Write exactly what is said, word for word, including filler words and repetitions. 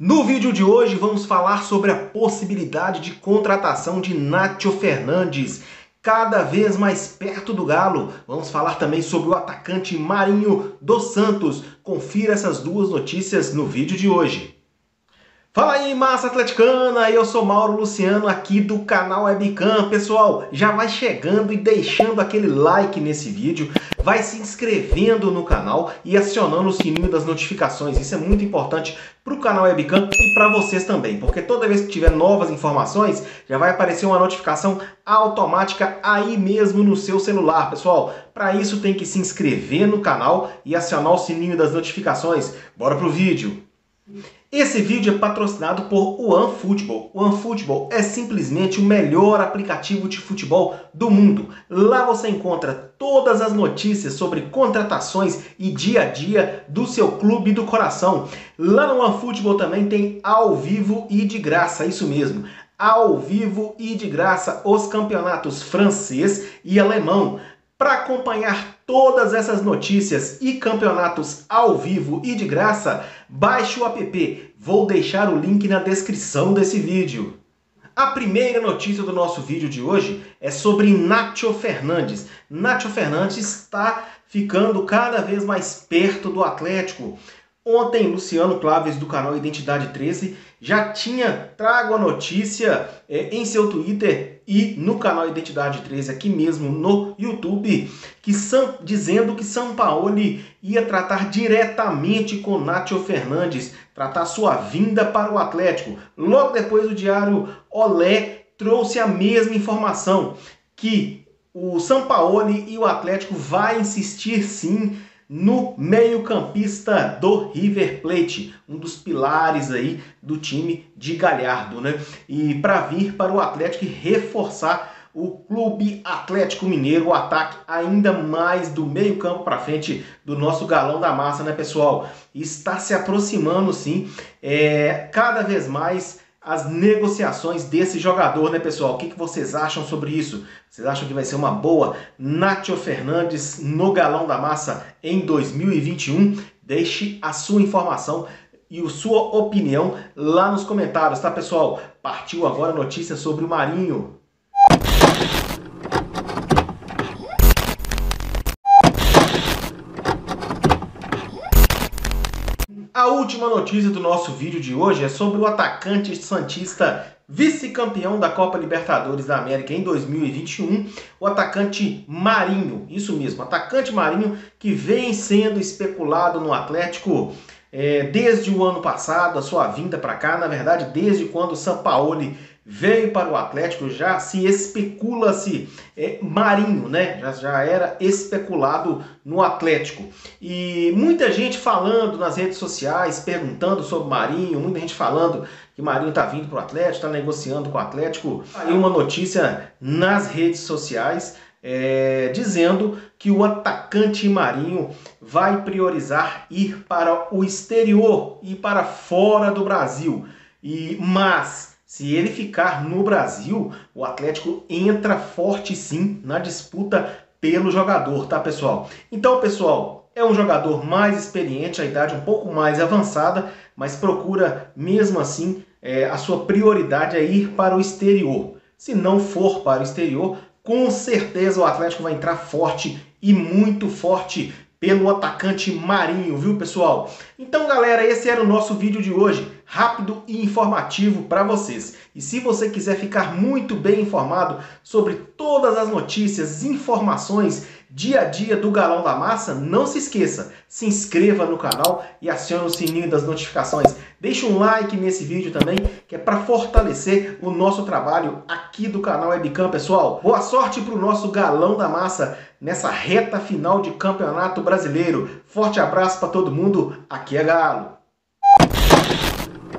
No vídeo de hoje vamos falar sobre a possibilidade de contratação de Nacho Fernandes, cada vez mais perto do Galo. Vamos falar também sobre o atacante Marinho dos Santos. Confira essas duas notícias no vídeo de hoje. Fala aí, massa atleticana! Eu sou Mauro Luciano aqui do canal Webcam. Pessoal, já vai chegando e deixando aquele like nesse vídeo, vai se inscrevendo no canal e acionando o sininho das notificações. Isso é muito importante para o canal Webcam e para vocês também, porque toda vez que tiver novas informações, já vai aparecer uma notificação automática aí mesmo no seu celular. Pessoal, para isso tem que se inscrever no canal e acionar o sininho das notificações. Bora pro vídeo! Esse vídeo é patrocinado por OneFootball. O OneFootball é simplesmente o melhor aplicativo de futebol do mundo. Lá você encontra todas as notícias sobre contratações e dia a dia do seu clube do coração. Lá no OneFootball também tem ao vivo e de graça, isso mesmo. Ao vivo e de graça os campeonatos francês e alemão. Para acompanhar todas essas notícias e campeonatos ao vivo e de graça, baixe o app. Vou deixar o link na descrição desse vídeo. A primeira notícia do nosso vídeo de hoje é sobre Nacho Fernandes. Nacho Fernandes está ficando cada vez mais perto do Atlético. Ontem, Luciano Claves, do canal Identidade treze, já tinha trago a notícia é, em seu Twitter e no canal Identidade treze, aqui mesmo no YouTube, que Sam, dizendo que Sampaoli ia tratar diretamente com Nacho Fernandes, tratar sua vinda para o Atlético. Logo depois, o diário Olé trouxe a mesma informação, que o Sampaoli e o Atlético vai insistir sim no meio-campista do River Plate, um dos pilares aí do time de Galhardo, né? E para vir para o Atlético e reforçar o Clube Atlético Mineiro, o ataque ainda mais do meio-campo para frente do nosso galão da massa, né, pessoal? Está se aproximando, sim, é, cada vez mais as negociações desse jogador, né, pessoal? O que, que vocês acham sobre isso? Vocês acham que vai ser uma boa Nacho Fernandes no galão da massa em dois mil e vinte e um? Deixe a sua informação e a sua opinião lá nos comentários, tá, pessoal? Partiu agora a notícia sobre o Marinho. A última notícia do nosso vídeo de hoje é sobre o atacante santista vice-campeão da Copa Libertadores da América em dois mil e vinte e um, o atacante Marinho. Isso mesmo, atacante Marinho, que vem sendo especulado no Atlético é, desde o ano passado, a sua vinda para cá, na verdade, desde quando o Sampaoli veio para o Atlético, já se especula-se é, Marinho, né? Já, já era especulado no Atlético. E muita gente falando nas redes sociais, perguntando sobre Marinho, muita gente falando que Marinho está vindo para o Atlético, está negociando com o Atlético. Aí uma notícia nas redes sociais é, dizendo que o atacante Marinho vai priorizar ir para o exterior, ir para fora do Brasil. E, mas se ele ficar no Brasil, o Atlético entra forte sim na disputa pelo jogador, tá, pessoal? Então, pessoal, é um jogador mais experiente, a idade um pouco mais avançada, mas procura mesmo assim, é, a sua prioridade é ir para o exterior. Se não for para o exterior, com certeza o Atlético vai entrar forte e muito forte pelo atacante Marinho, viu, pessoal? Então, galera, esse era o nosso vídeo de hoje, rápido e informativo para vocês. E se você quiser ficar muito bem informado sobre todas as notícias, informações, dia a dia do Galão da Massa, não se esqueça, se inscreva no canal e acione o sininho das notificações. Deixe um like nesse vídeo também, que é para fortalecer o nosso trabalho aqui do canal Webcam, pessoal. Boa sorte para o nosso Galão da Massa nessa reta final de Campeonato Brasileiro. Forte abraço para todo mundo, aqui é Galo.